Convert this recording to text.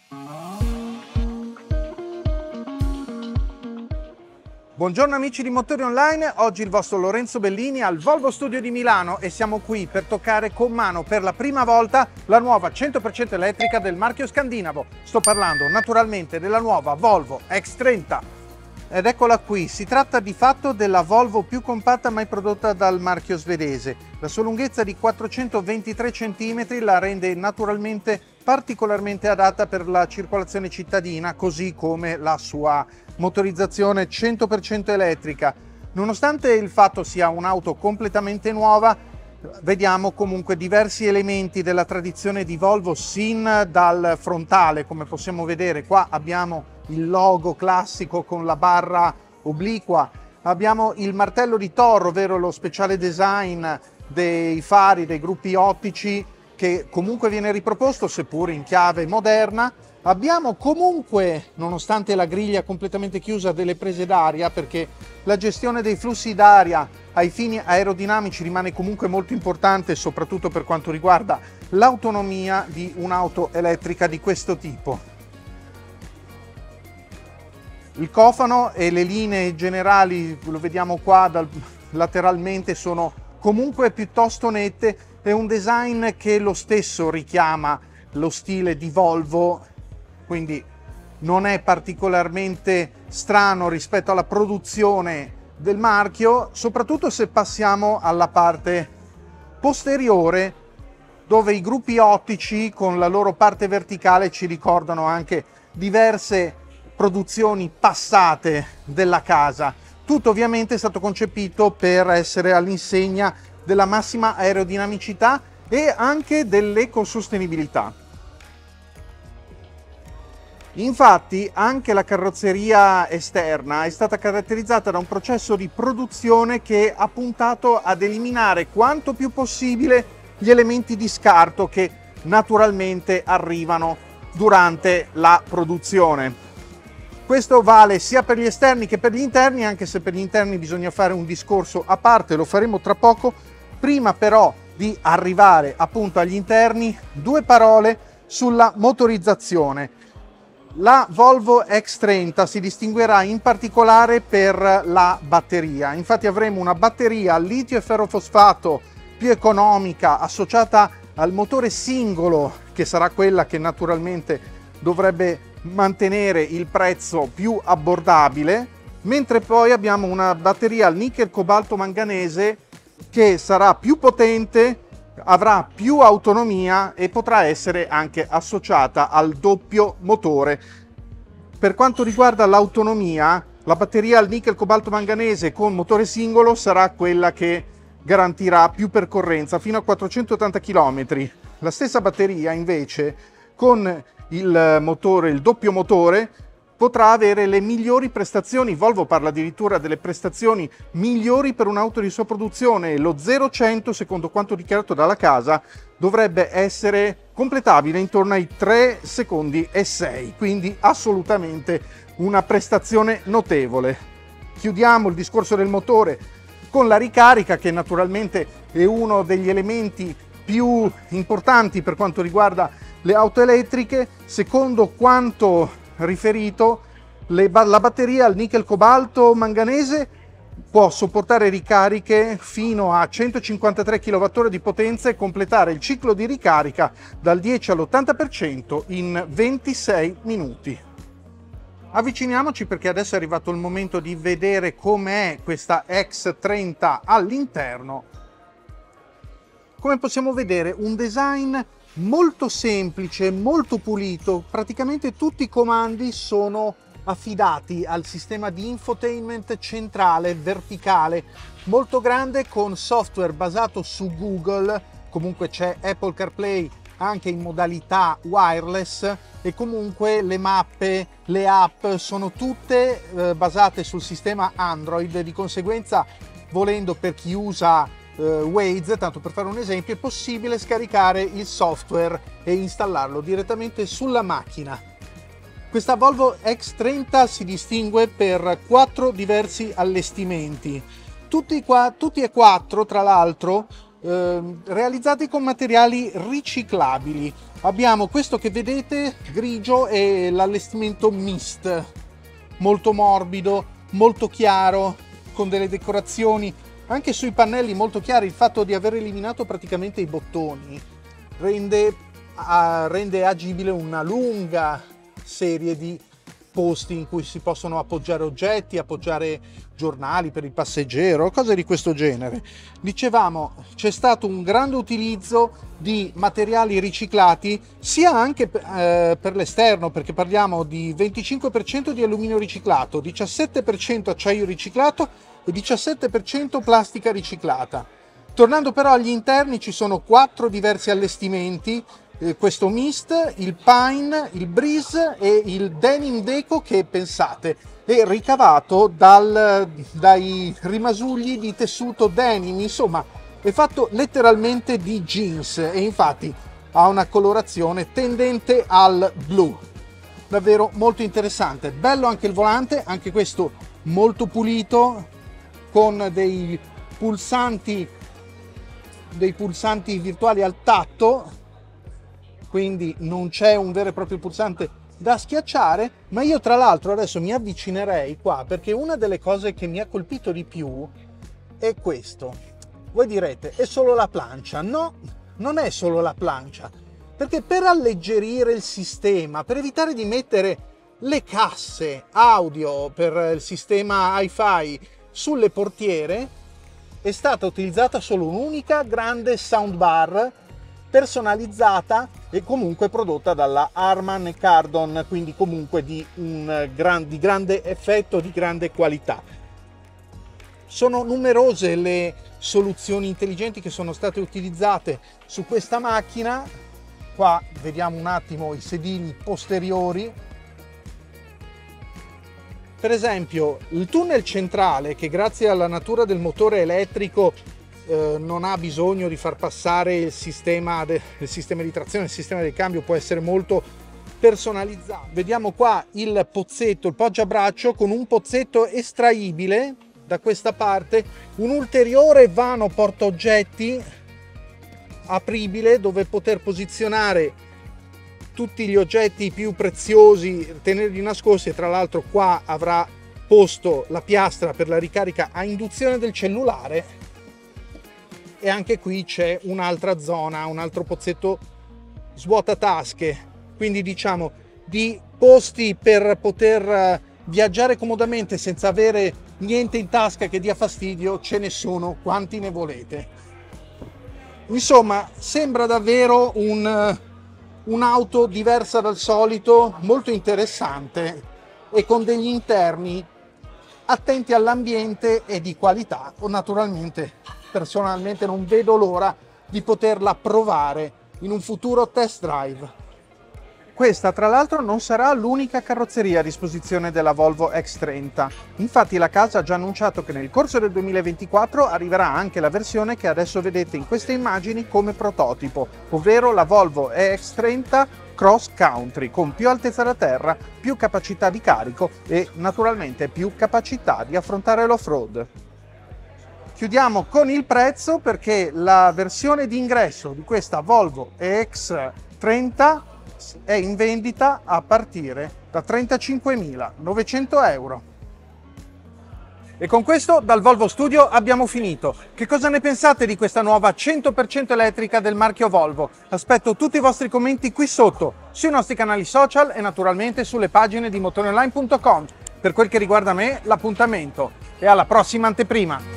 Buongiorno amici di Motori Online, oggi il vostro Lorenzo Bellini al Volvo Studio di Milano e siamo qui per toccare con mano per la prima volta la nuova 100% elettrica del marchio scandinavo. Sto parlando naturalmente della nuova Volvo X30. Ed eccola qui, si tratta di fatto della Volvo più compatta mai prodotta dal marchio svedese. La sua lunghezza di 423 cm la rende naturalmente particolarmente adatta per la circolazione cittadina, così come la sua motorizzazione 100% elettrica. Nonostante il fatto sia un'auto completamente nuova, vediamo comunque diversi elementi della tradizione di Volvo sin dal frontale. Come possiamo vedere, qua abbiamo il logo classico con la barra obliqua, abbiamo il martello di Thor, ovvero lo speciale design dei fari, dei gruppi ottici, che comunque viene riproposto seppur in chiave moderna. Abbiamo comunque, nonostante la griglia completamente chiusa, delle prese d'aria, perché la gestione dei flussi d'aria ai fini aerodinamici rimane comunque molto importante, soprattutto per quanto riguarda l'autonomia di un'auto elettrica di questo tipo. Il cofano e le linee generali, lo vediamo qua lateralmente, sono comunque piuttosto nette. È un design che lo stesso richiama lo stile di Volvo, quindi non è particolarmente strano rispetto alla produzione del marchio, soprattutto se passiamo alla parte posteriore, dove i gruppi ottici con la loro parte verticale ci ricordano anche diverse produzioni passate della casa. Tutto ovviamente è stato concepito per essere all'insegna della massima aerodinamicità e anche dell'ecosostenibilità. Infatti anche la carrozzeria esterna è stata caratterizzata da un processo di produzione che ha puntato ad eliminare quanto più possibile gli elementi di scarto che naturalmente arrivano durante la produzione. Questo vale sia per gli esterni che per gli interni, anche se per gli interni bisogna fare un discorso a parte, lo faremo tra poco. Prima però di arrivare appunto agli interni, due parole sulla motorizzazione. La Volvo X30 si distinguerà in particolare per la batteria. Infatti avremo una batteria al litio e ferrofosfato più economica, associata al motore singolo, che sarà quella che naturalmente dovrebbe mantenere il prezzo più abbordabile, mentre poi abbiamo una batteria al nickel cobalto manganese che sarà più potente, avrà più autonomia e potrà essere anche associata al doppio motore. Per quanto riguarda l'autonomia, la batteria al nickel cobalto manganese con motore singolo sarà quella che garantirà più percorrenza, fino a 480 km. La stessa batteria invece con il doppio motore, potrà avere le migliori prestazioni. Volvo parla addirittura delle prestazioni migliori per un'auto di sua produzione. Lo 0-100, secondo quanto dichiarato dalla casa, dovrebbe essere completabile intorno ai 3 secondi e 6, quindi assolutamente una prestazione notevole. Chiudiamo il discorso del motore con la ricarica, che naturalmente è uno degli elementi più importanti per quanto riguarda le auto elettriche. Secondo quanto riferito, la batteria al nickel cobalto manganese può sopportare ricariche fino a 153 kWh di potenza e completare il ciclo di ricarica dal 10 all'80% in 26 minuti. Avviciniamoci, perché adesso è arrivato il momento di vedere com'è questa X30 all'interno. Come possiamo vedere, un design molto semplice, molto pulito. Praticamente tutti i comandi sono affidati al sistema di infotainment centrale verticale molto grande, con software basato su Google. Comunque c'è Apple CarPlay anche in modalità wireless, e comunque le mappe, le app sono tutte basate sul sistema Android. Di conseguenza, volendo, per chi usa Waze, tanto per fare un esempio, è possibile scaricare il software e installarlo direttamente sulla macchina. Questa Volvo X30 si distingue per 4 diversi allestimenti, tutti e quattro tra l'altro realizzati con materiali riciclabili. Abbiamo questo che vedete grigio e l'allestimento mist, molto morbido, molto chiaro, con delle decorazioni anche sui pannelli molto chiari. Il fatto di aver eliminato praticamente i bottoni rende agibile una lunga serie di posti in cui si possono appoggiare oggetti, appoggiare giornali per il passeggero, cose di questo genere. Dicevamo, c'è stato un grande utilizzo di materiali riciclati sia anche per l'esterno, perché parliamo di 25% di alluminio riciclato, 17% acciaio riciclato e 17% plastica riciclata. Tornando però agli interni, ci sono 4 diversi allestimenti, questo mist, il pine, il breeze e il denim deco, che pensate è ricavato dai rimasugli di tessuto denim, insomma è fatto letteralmente di jeans e infatti ha una colorazione tendente al blu, davvero molto interessante. Bello anche il volante, anche questo molto pulito, con dei pulsanti virtuali al tatto, quindi non c'è un vero e proprio pulsante da schiacciare. Ma io tra l'altro adesso mi avvicinerei qua, perché una delle cose che mi ha colpito di più è questo. Voi direte, è solo la plancia? No, non è solo la plancia, perché per alleggerire il sistema, per evitare di mettere le casse audio per il sistema hi-fi sulle portiere, è stata utilizzata solo un'unica grande soundbar personalizzata e comunque prodotta dalla Harman Kardon, quindi comunque di grande effetto, di grande qualità. Sono numerose le soluzioni intelligenti che sono state utilizzate su questa macchina. Qua vediamo un attimo i sedili posteriori. Per esempio il tunnel centrale, che grazie alla natura del motore elettrico non ha bisogno di far passare il sistema di trazione, il sistema di cambio può essere molto personalizzato. Vediamo qua il pozzetto, il poggiabraccio con un pozzetto estraibile da questa parte, un ulteriore vano portaoggetti apribile dove poter posizionare tutti gli oggetti più preziosi, tenerli nascosti, e tra l'altro qua avrà posto la piastra per la ricarica a induzione del cellulare. E anche qui c'è un'altra zona, un altro pozzetto svuotatasche, quindi diciamo di posti per poter viaggiare comodamente senza avere niente in tasca che dia fastidio, ce ne sono quanti ne volete. Insomma, sembra davvero un'auto diversa dal solito, molto interessante e con degli interni attenti all'ambiente e di qualità. Naturalmente, personalmente non vedo l'ora di poterla provare in un futuro test drive. Questa tra l'altro non sarà l'unica carrozzeria a disposizione della Volvo EX30. Infatti la casa ha già annunciato che nel corso del 2024 arriverà anche la versione che adesso vedete in queste immagini come prototipo, ovvero la Volvo EX30 Cross Country, con più altezza da terra, più capacità di carico e naturalmente più capacità di affrontare l'off-road. Chiudiamo con il prezzo, perché la versione di ingresso di questa Volvo EX30 è in vendita a partire da 35.900 euro. E con questo dal Volvo Studio abbiamo finito. Che cosa ne pensate di questa nuova 100% elettrica del marchio Volvo? Aspetto tutti i vostri commenti qui sotto, sui nostri canali social e naturalmente sulle pagine di motorionline.com. Per quel che riguarda me, l'appuntamento è alla prossima anteprima.